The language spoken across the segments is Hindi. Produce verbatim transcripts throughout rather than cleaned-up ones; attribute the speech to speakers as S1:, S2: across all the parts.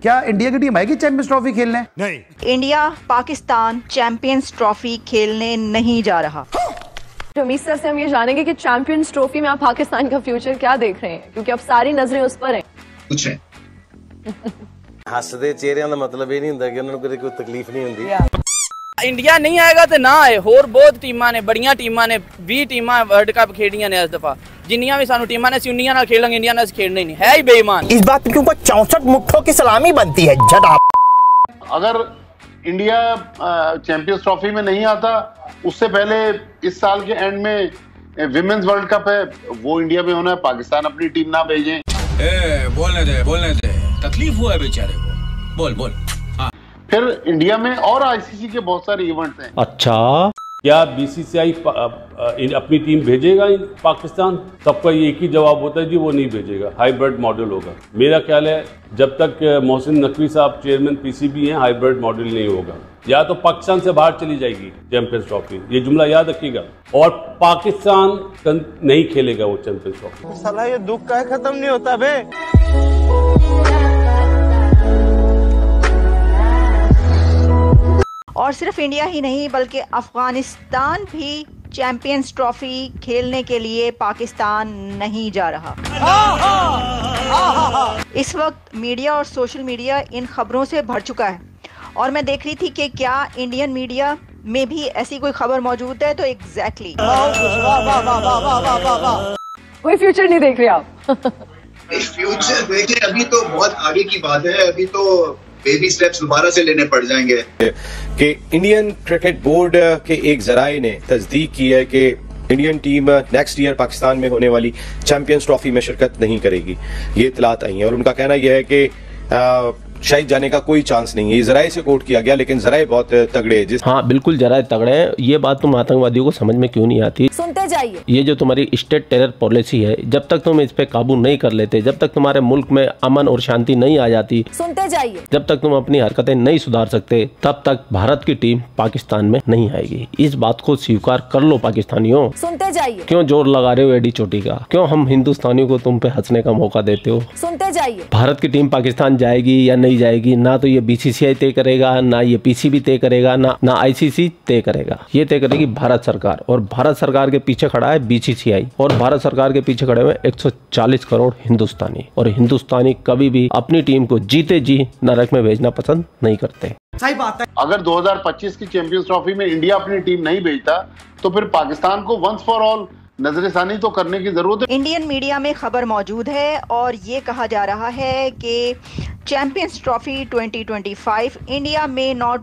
S1: क्या इंडिया की टीम आएगी चैंपियंस ट्रॉफी खेलने?
S2: नहीं।
S3: इंडिया पाकिस्तान चैंपियंस ट्रॉफी खेलने नहीं जा रहा।
S4: रमीज सर से हम ये जानेंगे कि चैंपियंस ट्रॉफी में आप पाकिस्तान का फ्यूचर क्या देख रहे हैं, क्योंकि अब सारी नजरें उस पर हैं।
S5: पूछें।
S6: हसदे चेहरिਆਂ ਦਾ ਮਤਲਬ ਇਹ ਨਹੀਂ ਹੁੰਦਾ ਕਿ ਉਹਨਾਂ ਨੂੰ ਕੋਈ ਤਕਲੀਫ ਨਹੀਂ ਹੁੰਦੀ।
S7: इंडिया नहीं आएगा तो ना आए, होर बहुत टीमां ने, बड़ियां टीमां ने, बीस टीमां वर्ल्ड कप खेड़ियां ने इस दफा। जिन्नियां भी सानू टीमां ने सी उन्नियां नाल खेलांगे, इंडिया नाल खेलना ही नहीं है ही बेईमान।
S8: इस बात के ऊपर चौसठ मुट्ठों की सलामी बनती है।
S9: अगर इंडिया चैंपियंस ट्रॉफी में नहीं आता, उससे पहले इस साल के एंड में विमेंस वर्ल्ड कप है, वो इंडिया में होना है, पाकिस्तान अपनी टीम ना भेजें।
S2: ए, बोलने दे बोलने दे, तकलीफ हुआ है बेचारे को, बोल बोल। हाँ।
S9: फिर इंडिया में और आईसीसी के बहुत सारे इवेंट्स हैं।
S10: अच्छा, क्या बीसीसीआई अपनी टीम भेजेगा पाकिस्तान? सबका एक ही जवाब होता है जी, वो नहीं भेजेगा, हाइब्रिड मॉडल होगा। मेरा ख्याल है जब तक मोहसिन नकवी साहब चेयरमैन पीसीबी हैं, हाइब्रिड मॉडल नहीं होगा। या तो पाकिस्तान से बाहर चली जाएगी चैंपियंस ट्रॉफी, ये जुमला याद रखिएगा, और पाकिस्तान नहीं खेलेगा वो चैंपियंस ट्रॉफी।
S8: साला ये दुख का खत्म नहीं होता बे।
S3: और सिर्फ इंडिया ही नहीं बल्कि अफगानिस्तान भी चैंपियंस ट्रॉफी खेलने के लिए पाकिस्तान नहीं जा रहा। इस वक्त मीडिया और सोशल मीडिया इन खबरों से भर चुका है, और मैं देख रही थी कि क्या इंडियन मीडिया में भी ऐसी कोई खबर मौजूद है, तो एग्जैक्टली
S4: कोई फ्यूचर नहीं देख रहे आप?
S5: फ्यूचर देखें, अभी तो बहुत आगे की बात है, अभी तो बेबी स्टेप्स दोबारा से लेने पड़ जाएंगे।
S11: कि इंडियन क्रिकेट बोर्ड के एक जराये ने तस्दीक की है कि Indian team next year Pakistan में होने वाली चैंपियंस ट्रॉफी में शिरकत नहीं करेगी। ये इतलात आई हैं और उनका कहना यह है कि आ, शायद जाने का कोई चांस नहीं है। ये जराये से कोट किया गया, लेकिन जराये बहुत तगड़े हैं।
S10: हाँ बिल्कुल, जराये तगड़े हैं। ये बात तुम आतंकवादियों को समझ में क्यों नहीं आती?
S4: सुनते जाइए।
S10: ये जो तुम्हारी स्टेट टेरर पॉलिसी है, जब तक तुम इस पे काबू नहीं कर लेते, जब तक तुम्हारे मुल्क में अमन और शांति नहीं आ जाती,
S4: सुनते जाइए,
S10: जब तक तुम अपनी हरकतें नहीं सुधार सकते, तब तक भारत की टीम पाकिस्तान में नहीं आएगी। इस बात को स्वीकार कर लो पाकिस्तानियों।
S4: सुनते जाइए।
S10: क्यों जोर लगा रहे हो एडी चोटी का? क्यों हम हिंदुस्तानियों को तुम पे हंसने का मौका देते हो?
S4: सुनते जाइए।
S10: भारत की टीम पाकिस्तान जाएगी या नहीं जाएगी, ना तो ये बीसीसीआई तय करेगा, ना ये पीसीबी तय करेगा, ना ना आईसीसी तय करेगा। ये तय करेगी भारत सरकार, और भारत सरकार के पीछे खड़ा है बीसीसीआई, और भारत सरकार के पीछे खड़े हुए एक सौ चालीस करोड़ हिंदुस्तानी, और हिंदुस्तानी कभी भी अपनी टीम को जीते जी नरक में भेजना पसंद नहीं करते।
S9: सही बात है। अगर दो हज़ार पच्चीस की चैंपियंस ट्रॉफी में इंडिया अपनी टीम नहीं भेजता, तो फिर पाकिस्तान को वंस फॉर ऑल नजरसानी तो करने की जरूरत है।
S3: इंडियन मीडिया में खबर मौजूद है और ये कहा जा रहा है कि champions trophy twenty twenty five India में not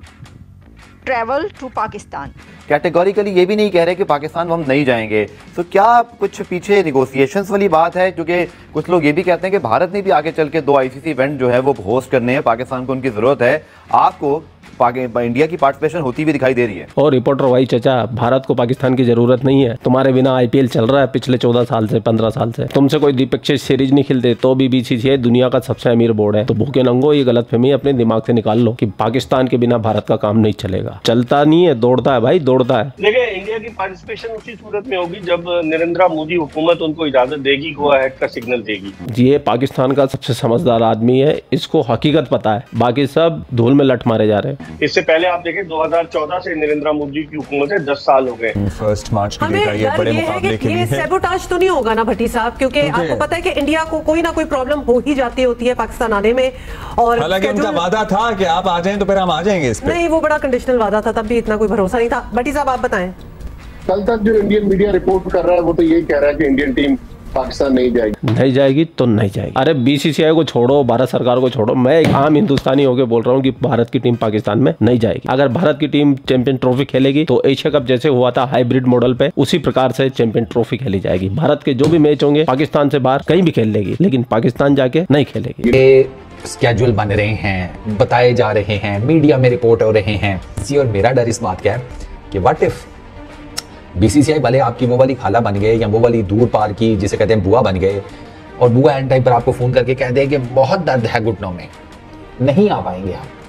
S3: travel to Pakistan.
S12: Categorically ये भी नहीं कह रहे कि पाकिस्तान हम नहीं जाएंगे, तो क्या कुछ पीछे निगोशिएशंस वाली बात है? क्योंकि कुछ लोग ये भी कहते हैं कि भारत ने भी आगे चल के दो आईसीसी इवेंट जो है वो होस्ट करने हैं, पाकिस्तान को उनकी जरूरत है। आपको इंडिया की पार्टिसिपेशन होती हुई दिखाई दे रही है।
S10: और रिपोर्टर भाई चाचा, भारत को पाकिस्तान की जरूरत नहीं है। तुम्हारे बिना आईपीएल चल रहा है पिछले चौदह साल से, पंद्रह साल से। तुमसे कोई द्विपक्षीय सीरीज नहीं खेलते, तो भी बीसीसीआई दुनिया का सबसे अमीर बोर्ड है। तो भूखे नंगो ये गलतफहमी अपने दिमाग से निकाल लो कि पाकिस्तान के बिना भारत का काम नहीं चलेगा। चलता नहीं है, दौड़ता है भाई, दौड़ता है।
S13: देखिए, इंडिया की पार्टिसिपेशन उसी सूरत में होगी जब नरेंद्र मोदी हुकूमत उनको इजाजत देगी, गो अहेड का सिग्नल देगी।
S10: ये पाकिस्तान का सबसे समझदार आदमी है, इसको हकीकत पता है, बाकी सब धूल में लट मारे जा रहे हैं।
S13: इससे पहले आप देखें दो हज़ार चौदह से नरेंद्र मोदी की हुकूमत है, दस साल हो गए।
S14: फर्स्ट मार्च की डेट आई है, बड़े मुकाबले के लिए।
S4: ये सैबोटाज तो नहीं होगा ना भट्टी साहब? क्योंकि आपको पता है कि इंडिया को कोई ना कोई प्रॉब्लम हो ही जाती होती है पाकिस्तान आने में। और
S14: हालांकि उनका वादा था कि आप आ जाएं तो फिर हम आ जाएंगे इस पे।
S4: नहीं, वो बड़ा कंडीशनल वादा था, तब भी इतना कोई भरोसा नहीं था। भट्टी साहब आप बताएं।
S9: कल तक जो इंडियन मीडिया रिपोर्ट कर रहा है वो तो यही कह रहा है कि इंडियन टीम पाकिस्तान नहीं जाएगी।
S10: नहीं जाएगी तो नहीं जाएगी। अरे बीसीसीआई को छोड़ो, भारत सरकार को छोड़ो, मैं एक आम हिंदुस्तानी होकर बोल रहा हूँ कि भारत की टीम पाकिस्तान में नहीं जाएगी। अगर भारत की टीम चैंपियन ट्रॉफी खेलेगी तो एशिया कप जैसे हुआ था हाइब्रिड मॉडल पे, उसी प्रकार से चैंपियन ट्रॉफी खेली जाएगी। भारत के जो भी मैच होंगे पाकिस्तान से बाहर कहीं भी खेल लेगी, लेकिन पाकिस्तान जाके नहीं खेलेगी।
S15: स्केड्यूल बन रहे हैं, बताए जा रहे हैं, मीडिया में रिपोर्ट हो रहे हैं। और मेरा डर इस बात का है कि व्हाट इफ बीसीसीआई वाले आपकी वो वाली खाला बन गए या वो वाली दूर पार की जिसे कहते हैं बुआ बन गए, और बुआ एंड टाइम पर आपको फोन करके कह दे कि बहुत दर्द है घुटनों में, नहीं आ पाएंगे आप।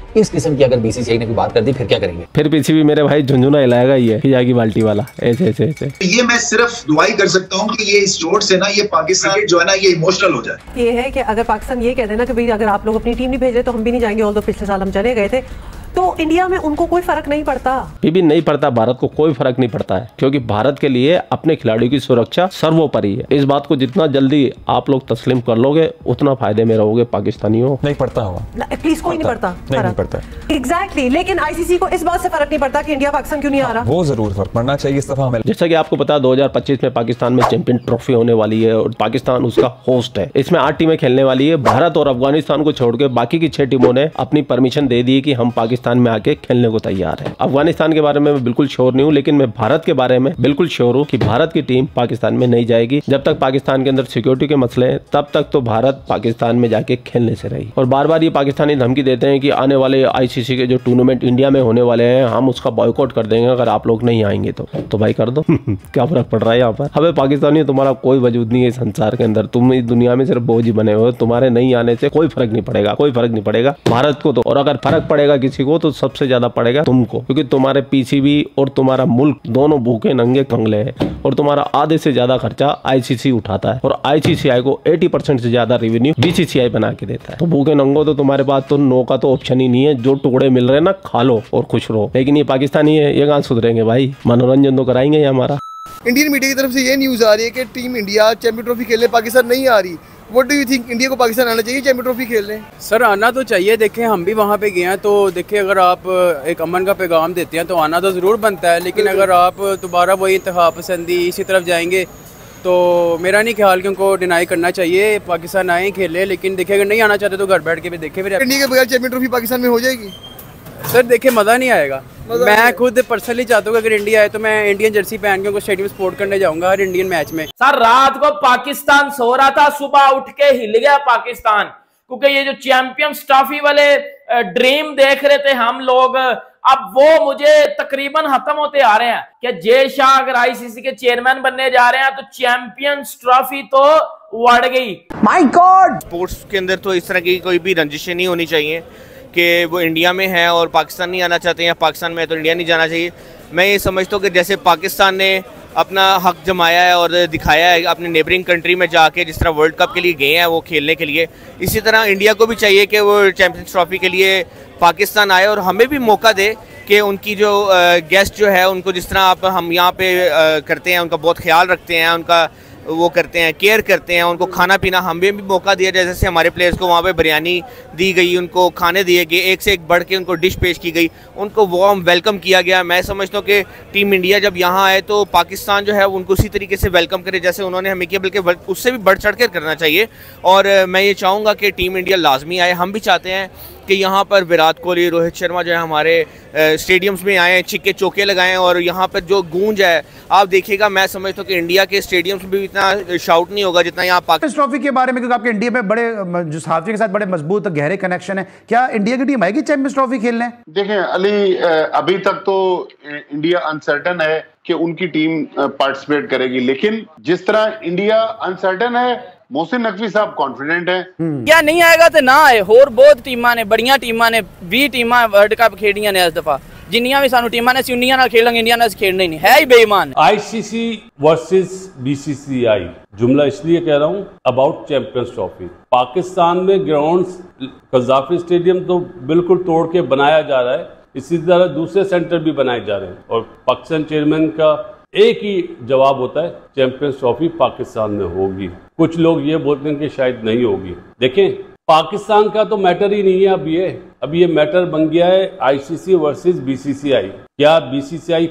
S15: इस किस्म की अगर बीसीसीआई ने कोई बात कर दी फिर क्या करेंगे?
S16: फिर पीछे भी मेरे भाई झुंझुना हिलाएगा ही है, जागी बाल्टी वाला, ऐसे ऐसे ऐसे।
S5: ये मैं सिर्फ दुआई कर सकता हूँ कि ये इस चोट से ना ये पाकिस्तान जो है ना ये इमोशनल हो जाए।
S4: ये है कि अगर पाकिस्तान ये कह देना कि भाई अगर आप लोग अपनी टीम नहीं भेज रहे तो हम भी नहीं जाएंगे, और तो पिछले साल हम चले गए थे, तो इंडिया में उनको कोई फर्क नहीं पड़ता।
S16: ये भी नहीं पड़ता, भारत को कोई फर्क नहीं पड़ता है, क्योंकि भारत के लिए अपने खिलाड़ियों की सुरक्षा सर्वोपरि है। इस बात को जितना जल्दी आप लोग तस्लीम कर लोगे उतना फायदे में रहोगे पाकिस्तानियों।
S14: नहीं पड़ता होगा
S4: प्लीज, कोई नहीं पड़ता,
S14: नहीं, नहीं पड़ता
S4: एग्जैक्टली। लेकिन आईसीसी को इस बात से फर्क नहीं पड़ता कि इंडिया पाकिस्तान क्यों नहीं आ रहा।
S14: वो जरूर फर्क पड़ना चाहिए इस दफा हमें।
S16: जैसा कि आपको पता है दो हज़ार पच्चीस में पाकिस्तान में चैंपियन ट्रॉफी होने वाली है और पाकिस्तान उसका होस्ट है। इसमें आठ टीमें खेलने वाली है। भारत और अफगानिस्तान को छोड़ के बाकी की छह टीमों ने अपनी परमिशन दे दी कि हम पाकिस्तान में आके खेलने को तैयार है। अफगानिस्तान के बारे में मैं बिल्कुल श्योर नहीं हूँ, लेकिन मैं भारत के बारे में बिल्कुल श्योर हूँ कि भारत की टीम पाकिस्तान में नहीं जाएगी। जब तक पाकिस्तान के अंदर सिक्योरिटी के मसले हैं तब तक तो भारत पाकिस्तान में जाके खेलने से रही। और बार बार ये पाकिस्तानी धमकी देते हैं कि आने वाले आईसीसी के जो टूर्नामेंट इंडिया में होने वाले हैं हम उसका बॉयकॉट कर देंगे अगर आप लोग नहीं आएंगे तो तो भाई कर दो क्या फर्क पड़ रहा है यहाँ पर। हमें पाकिस्तानी तुम्हारा कोई वजूद नहीं है संसार के अंदर, तुम इस दुनिया में सिर्फ बोझ ही बने हो। तुम्हारे नहीं आने से कोई फर्क नहीं पड़ेगा, कोई फर्क नहीं पड़ेगा भारत को तो। और अगर फर्क पड़ेगा किसी को तो सबसे ज्यादा पड़ेगा तुमको, क्योंकि तुम्हारे पीसीबी और तुम्हारा मुल्क दोनों भूखे नंगे कंगले हैं और तुम्हारा आधे से ज्यादा खर्चा आईसीसी उठाता है और आईसीसीआई को अस्सी परसेंट से ज्यादा रेवेन्यू बीसीसीआई बना के देता है। तो भूखे नंगो तो तुम्हारे पास तो नो का तो ऑप्शन ही नहीं है, जो टुकड़े मिल रहे हैं ना खा लो और खुश रहो। लेकिन ये पाकिस्तानी है, ये कहाँ सुधरेंगे भाई, मनोरंजन तो कराएंगे ये हमारा।
S17: इंडियन मीडिया की तरफ से ये न्यूज आ रही है कि टीम इंडिया चैंपियन ट्रॉफी खेलने पाकिस्तान नहीं आ रही। What do you think, India को पाकिस्तान आना चाहिए चैंपियन ट्रॉफी खेलने?
S7: सर आना तो चाहिए। देखें हम भी वहाँ पे गए हैं तो देखिए अगर आप एक अमन का पैगाम देते हैं तो आना तो ज़रूर बनता है। लेकिन अगर आप दोबारा वही इंतखा पसंदी इसी तरफ जाएंगे तो मेरा नहीं ख्याल कि उनको डिनाई करना चाहिए। पाकिस्तान आए खेले, लेकिन देखिए अगर नहीं आना चाहते तो घर बैठ के भी देखे। फिर
S17: इंडिया के बगैर चैंपियन ट्रॉफी पाकिस्तान में हो जाएगी?
S7: सर देखिए मज़ा नहीं आएगा। मैं खुद पर्सनली चाहता हूँ कि अगर इंडिया आए तो मैं इंडियन जर्सी पहन के उनको स्टेडियम सपोर्ट करने जाऊंगा हर इंडियन मैच में।
S18: सर रात को पाकिस्तान सो रहा था, सुबह उठ के हिल गया पाकिस्तान, क्योंकि ये जो चैंपियंस ट्रॉफी वाले ड्रीम देख रहे थे हम लोग, अब वो मुझे तकरीबन खत्म होते आ रहे हैं। कि जय शाह अगर आईसीसी के चेयरमैन बनने जा रहे हैं तो चैंपियंस ट्रॉफी तो उड़ गई।
S8: माय गॉड, स्पोर्ट्स के अंदर तो इस तरह की कोई भी रंजिशें नहीं होनी चाहिए कि वो इंडिया में है और पाकिस्तान नहीं आना चाहते हैं, पाकिस्तान में है तो इंडिया नहीं जाना चाहिए। मैं ये समझता हूँ कि जैसे पाकिस्तान ने अपना हक जमाया है और दिखाया है अपने नेबरिंग कंट्री में जाके, जिस तरह वर्ल्ड कप के लिए गए हैं वो खेलने के लिए, इसी तरह इंडिया को भी चाहिए कि वो चैंपियंस ट्रॉफी के लिए पाकिस्तान आए और हमें भी मौका दे कि उनकी जो गेस्ट जो है उनको जिस तरह आप हम यहाँ पे करते हैं, उनका बहुत ख्याल रखते हैं, उनका वो करते हैं, केयर करते हैं, उनको खाना पीना हमें भी मौका दिया जाए। जैसे हमारे प्लेयर्स को वहाँ पे बिरयानी दी गई, उनको खाने दिए गए, एक से एक बढ़ के उनको डिश पेश की गई, उनको वार्म वेलकम किया गया। मैं समझता हूँ कि टीम इंडिया जब यहाँ आए तो पाकिस्तान जो है उनको उसी तरीके से वेलकम करे जैसे उन्होंने हमें किया, बल्कि उससे भी बढ़ चढ़ कर करना चाहिए। और मैं ये चाहूँगा कि टीम इंडिया लाजमी आए। हम भी चाहते हैं कि यहाँ पर विराट कोहली, रोहित शर्मा जो है हमारे स्टेडियम्स में आए, छिक्के चौके लगाएं और यहाँ पर जो गूंज है आप देखिएगा। मैं समझता हूँ कि इंडिया के स्टेडियम्स में भी इतना शाउट नहीं होगा जितना यहाँ पाकिस्तान
S1: ट्रॉफी के बारे में, क्योंकि आपके इंडिया में बड़े जो साथी के साथ बड़े मजबूत गहरे कनेक्शन है, क्या इंडिया की टीम आएगी चैंपियंस ट्रॉफी खेलने?
S9: देखें अली, अभी तक तो इंडिया अनसर्टन है कि उनकी टीम पार्टिसिपेट करेगी, लेकिन जिस तरह इंडिया अनसर्टन है मोहसिन नकवी साहब कॉन्फिडेंट है।
S7: क्या नहीं आएगा तो ना आए। होर बहुत टीमां ने, बड़िया टीमां ने, बीस टीमां वर्ल्ड कप खेडियां ने इस दफा, जिन्नियां भी सानू टीमां ने उन्नियां नाल खेलांगे, इंडिया नाल खेलना ही नहीं है ही बेईमान।
S10: आईसीसी वर्सेस बीसीसीआई जुमला इसलिए कह रहा हूं अबाउट चैंपियंस ट्रॉफी। पाकिस्तान में ग्राउंड्स, कज़ाफी स्टेडियम तो बिल्कुल तोड़ के बनाया जा रहा है, इसी तरह दूसरे सेंटर भी बनाए जा रहे हैं और पाकिस्तान चेयरमैन का एक ही जवाब होता है, चैंपियंस ट्रॉफी पाकिस्तान में होगी। कुछ लोग ये बोलते हैं कि शायद नहीं होगी। देखें पाकिस्तान का तो मैटर ही नहीं है अब ये अब ये मैटर बन गया है आईसीसी वर्सेस बीसीसीआई। क्या बीसीसीआई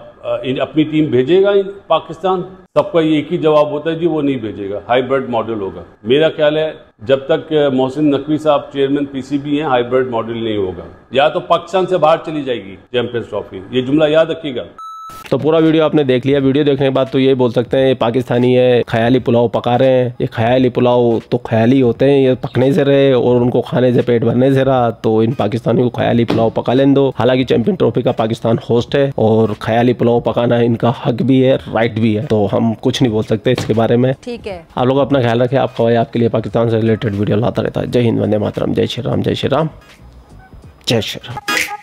S10: अपनी टीम भेजेगा पाकिस्तान? सबका एक ही जवाब होता है जी वो नहीं भेजेगा, हाइब्रिड मॉडल होगा। मेरा ख्याल है जब तक मोहसिन नकवी साहब चेयरमैन पीसीबी हैं हाइब्रिड मॉडल नहीं होगा, या तो पाकिस्तान से बाहर चली जाएगी चैंपियंस ट्रॉफी। ये जुमला याद रखिएगा।
S16: तो पूरा वीडियो आपने देख लिया। वीडियो देखने के बाद तो ये बोल सकते हैं ये पाकिस्तानी है, ख्याली पुलाव पका रहे हैं। ये ख्याली पुलाव तो ख्याली होते हैं, ये पकने से रहे और उनको खाने से पेट भरने से रहा, तो इन पाकिस्तानियों को ख्याली पुलाव पका लेने दो। हालांकि चैंपियन ट्रॉफी का पाकिस्तान होस्ट है और ख्याली पुलाव पकाना इनका हक भी है, राइट भी है, तो हम कुछ नहीं बोल सकते इसके बारे में।
S3: ठीक है,
S16: आप लोग अपना ख्याल रखें। आपका भाई आपके लिए पाकिस्तान से रिलेटेड वीडियो लाता रहता है। जय हिंद, वंदे मातरम, जय श्री राम, जय श्री राम। जय श्री राम।